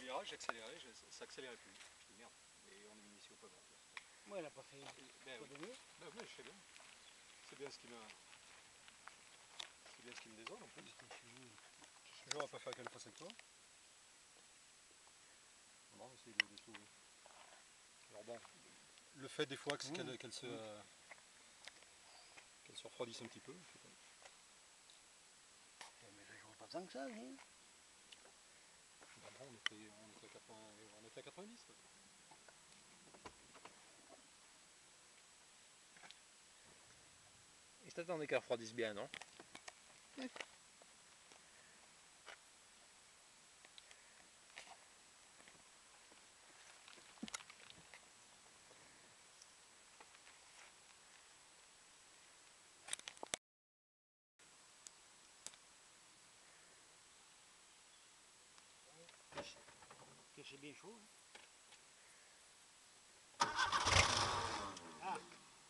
virage, j'accélérais, ça accélérait plus. Je dis merde, et on est venu ici au pavage. Moi, elle a pas fait Ben oui. demi. Ben oui, je sais bien. C'est bien ce qui me... C'est bien ce qui me désole en plus. J'aurais pas fait qu'elle fasse avec toi. On va essayer de sauver. Alors bon, le fait des fois qu'elle se refroidisse un petit peu, je sais pas. Mais ça joue pas tant que ça, hein. Ben bon, on était à 90. Quoi. Il t'attendait qu'elle refroidisse bien, non? Que c'est bien chaud. Hein. Ah.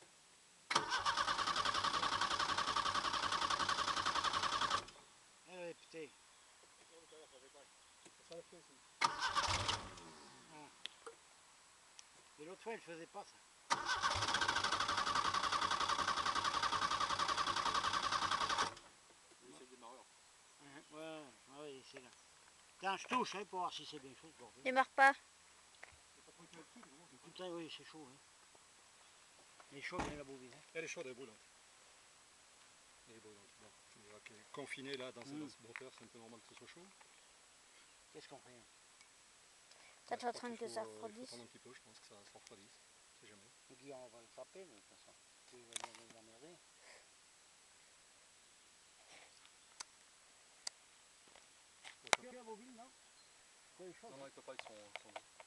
Eh putain. Ah. Et l'autre fois, elle faisait pas ça. C'est le démarreur. Ouais, c'est là. Tiens, je touche hein, pour voir si c'est bien chaud. Démarre pas. Putain, oui, c'est chaud. Hein. Elle est chaude, hein, la bobine. Hein. Elle est chaude, elle est brûlante. Elle est brûlante. Bon, tu verras qu'elle est confinée là dans ce moteur, c'est un peu normal que ce soit chaud. Qu'est-ce qu'on fait hein? Toi, tu es en train que ça Il faut refroidisse. attendre un petit peu, je pense que ça refroidisse. On sait jamais. Guillaume, on va le taper, mais de toute façon. Il va bien nous emmerder. Tu as la bobine, non? Non, non, il ne peut pas, ils sont